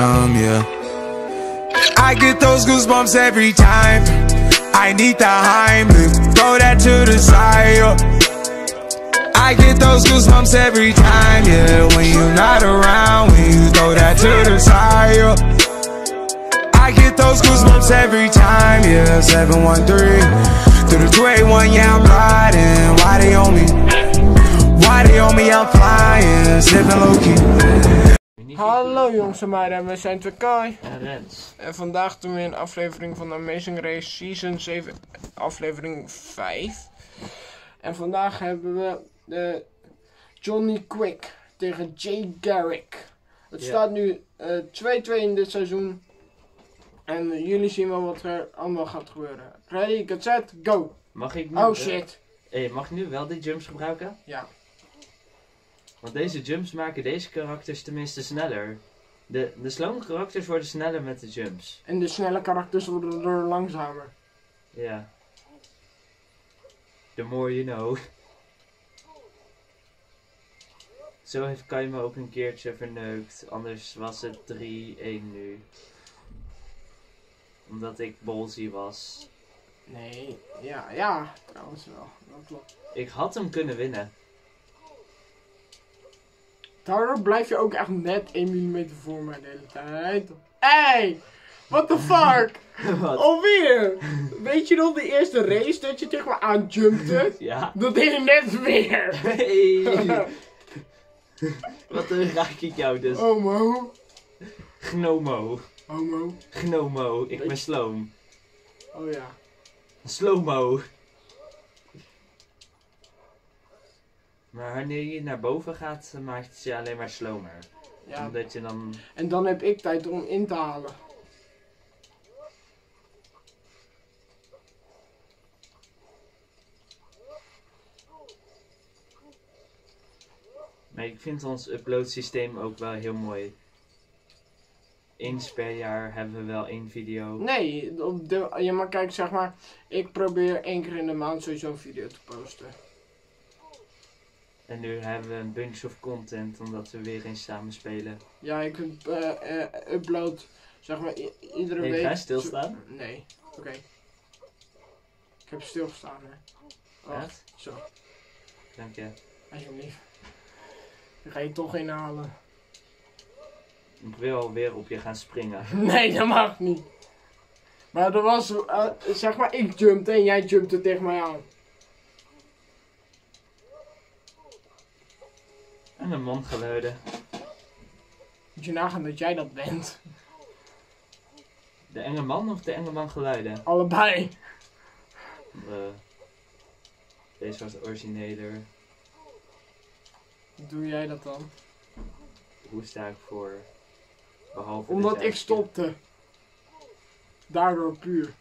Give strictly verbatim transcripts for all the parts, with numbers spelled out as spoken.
Um, yeah. I get those goosebumps every time. I need the Heimlich, throw that to the side. Yeah. I get those goosebumps every time, yeah. When you're not around, when you throw that to the side. Yeah. I get those goosebumps every time, yeah. seven one three through the two eight one, yeah, I'm riding. Why they on me? Why they on me? I'm flying, sipping low key. Hallo jongens en meiden, we zijn twee Kai en Rens. En vandaag doen we een aflevering van Amazing Race Season zeven, aflevering vijf. En vandaag hebben we de Johnny Quick tegen Jay Garrick. Het ja. staat nu twee twee uh, in dit seizoen. En uh, jullie zien wel wat er allemaal gaat gebeuren. Ready, get set, go! Mag ik nu, oh shit! Uh, hey, mag ik nu wel die jumps gebruiken? Ja. Want deze jumps maken deze karakters tenminste sneller. De, de slome karakters worden sneller met de jumps. En de snelle karakters worden er langzamer. Ja. The more you know. Zo heeft Kai me ook een keertje verneukt. Anders was het drie één nu. Omdat ik ballsy was. Nee, ja, ja, trouwens wel. Dat klopt. Ik had hem kunnen winnen. Daardoor blijf je ook echt net één millimeter voor mij de hele tijd. Hey! What the fuck? Wat? Alweer! Weet je nog de eerste race dat je tegen me aanjumpte? Ja. Dat deed je net weer! Hey! Wat een raak ik jou dus. Homo. Gnomo. Homo. Gnomo, ik ben sloom. Oh ja. Slowmo. Maar wanneer je naar boven gaat, maakt het je alleen maar slomer. Ja. Omdat je dan... En dan heb ik tijd om in te halen. Maar ik vind ons upload systeem ook wel heel mooi. Eens per jaar hebben we wel één video. Nee, op de, ja, maar kijk, zeg maar, ik probeer één keer in de maand sowieso een video te posten. En nu hebben we een bunch of content omdat we weer eens samen spelen. Ja, ik uh, uh, upload, zeg maar, i iedere hey, week. Ga je stilstaan? Nee, oké. Okay. Ik heb stilgestaan, hè. Wacht, zo. Dank je. Alsjeblieft. Dan ga je toch inhalen. Ik wil alweer op je gaan springen. Nee, dat mag niet. Maar er was, uh, zeg maar, ik jumpte en jij jumpte tegen mij aan. En de mondgeluiden. Moet je nagaan dat jij dat bent. De enge man of de enge man geluiden? Allebei. Uh, deze was de origineler. Hoe doe jij dat dan? Hoe sta ik voor? Behalve omdat ik stopte. Daardoor puur.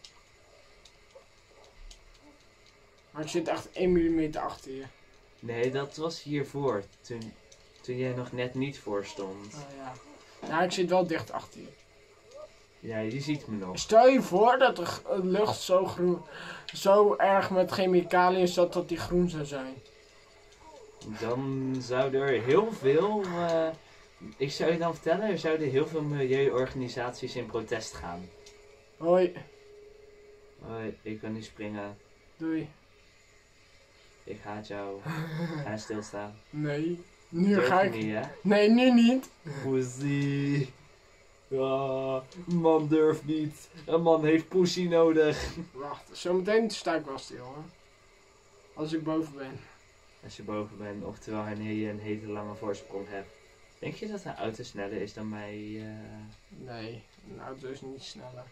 Maar ik zit echt één millimeter achter je. Nee, dat was hiervoor. Toen, toen jij nog net niet voor stond. Oh ja. Nou, ik zit wel dicht achter je. Ja, je ziet me nog. Stel je voor dat de lucht zo groen, zo erg met chemicaliën zat dat die groen zou zijn. Dan zou er heel veel... Uh, ik zou je dan vertellen, er zouden heel veel milieuorganisaties in protest gaan. Hoi. Hoi, ik kan niet springen. Doei. Ik haat jou. Ga stilstaan. Nee. Nu Durf ga ik... niet, hè? Nee, nu niet. Pussy. Ja, een man durft niet. Een man heeft pussy nodig. Wacht, zometeen sta ik wel stil, hoor. Als ik boven ben. Als je boven bent, oftewel wanneer je een hele lange voorsprong hebt. Denk je dat een auto sneller is dan mij? Uh... Nee, een auto is niet sneller.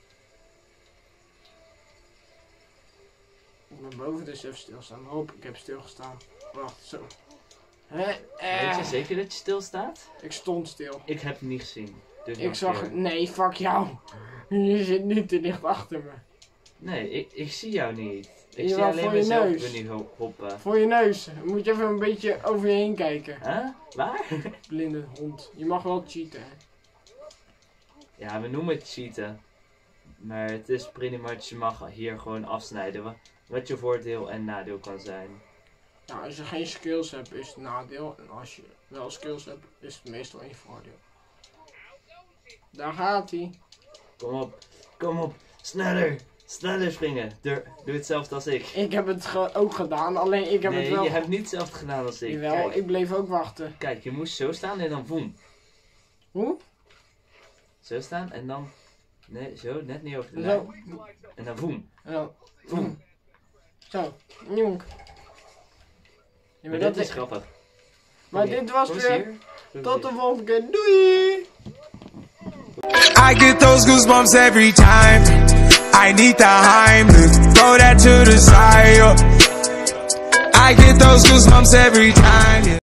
Ik ben boven, dus even stilstaan. Hop, ik heb stilgestaan. Wacht, zo. Hè? Eh. Weet je zeker dat je stilstaat? Ik stond stil. Ik heb het niet gezien. Dus ik zag het. Nee, fuck jou. Je zit nu te dicht achter me. Nee, ik, ik zie jou niet. Ik Jawel, zie alleen voor je neus. mezelf nu hoppen. Voor je neus. Moet je even een beetje over je heen kijken. Huh? Waar? Blinde hond. Je mag wel cheaten, hè? Ja, we noemen het cheaten. Maar het is pretty much, je mag hier gewoon afsnijden wat, wat je voordeel en nadeel kan zijn. Nou, als je geen skills hebt is het nadeel. En als je wel skills hebt is het meestal een voordeel. Daar gaat hij. Kom op, kom op. Sneller, sneller springen. Doe, doe hetzelfde als ik. Ik heb het ge- ook gedaan, alleen ik heb nee, het wel... je hebt niet hetzelfde gedaan als ik. Jawel, Kijk, ik bleef ook wachten. kijk, je moest zo staan en dan voem. Hoe? Zo staan en dan... Nee, zo, net niet over de Zo. lijn. En dan voem. Zo. Voem. Zo. Jonk. Ja, Maar maar dit dat is grappig. Maar Kom hier. dit was Kom eens weer... hier. Kom Tot de hier. volgende keer. Doei! I get those goosebumps every time I need the Heimlich, throw that to the side, yo. I get those goosebumps every time, yeah.